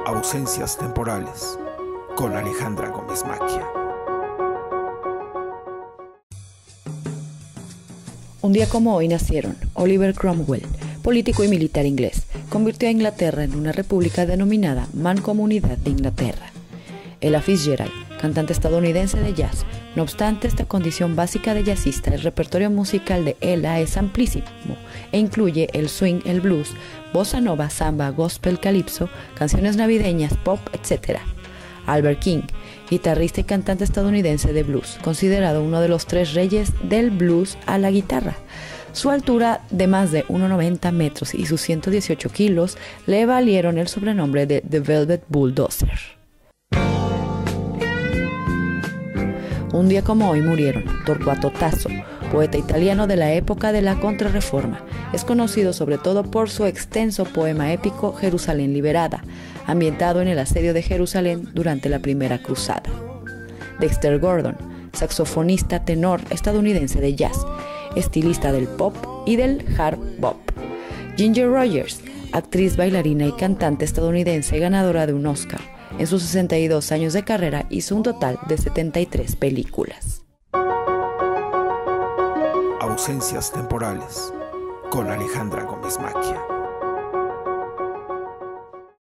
Ausencias temporales con Alejandra Gómez Maquia. Un día como hoy nacieron Oliver Cromwell, político y militar inglés. Convirtió a Inglaterra en una república denominada Mancomunidad de Inglaterra. Ella Fitzgerald, cantante estadounidense de jazz. No obstante, esta condición básica de jazzista, el repertorio musical de Ella es amplísimo e incluye el swing, el blues, bossa nova, samba, gospel, calipso, canciones navideñas, pop, etc. Albert King, guitarrista y cantante estadounidense de blues, considerado uno de los tres reyes del blues a la guitarra. Su altura de más de 1,90 metros y sus 118 kilos le valieron el sobrenombre de The Velvet Bulldozer. Un día como hoy murieron Torquato Tasso, poeta italiano de la época de la Contrarreforma. Es conocido sobre todo por su extenso poema épico Jerusalén liberada, ambientado en el asedio de Jerusalén durante la Primera Cruzada. Dexter Gordon, saxofonista tenor estadounidense de jazz, estilista del pop y del hard bop. Ginger Rogers, actriz, bailarina y cantante estadounidense ganadora de un Oscar. En sus 62 años de carrera hizo un total de 73 películas. Ausencias temporales con Alejandra Gómez Maquia.